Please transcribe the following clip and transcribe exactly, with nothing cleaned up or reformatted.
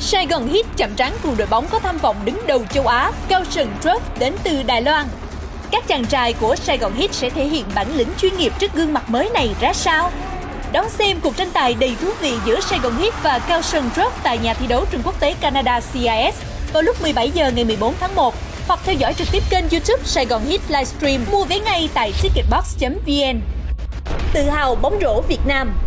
Sài Gòn Heat chạm trán cùng đội bóng có tham vọng đứng đầu châu Á, Kaohsiung Truth đến từ Đài Loan. Các chàng trai của Sài Gòn Heat sẽ thể hiện bản lĩnh chuyên nghiệp trước gương mặt mới này ra sao? Đón xem cuộc tranh tài đầy thú vị giữa Sài Gòn Heat và Kaohsiung Truth tại nhà thi đấu trường quốc tế Canada C I S vào lúc mười bảy giờ ngày mười bốn tháng một, hoặc theo dõi trực tiếp kênh YouTube Sài Gòn Heat Livestream. Mua vé ngay tại ticketbox chấm vn. Tự hào bóng rổ Việt Nam.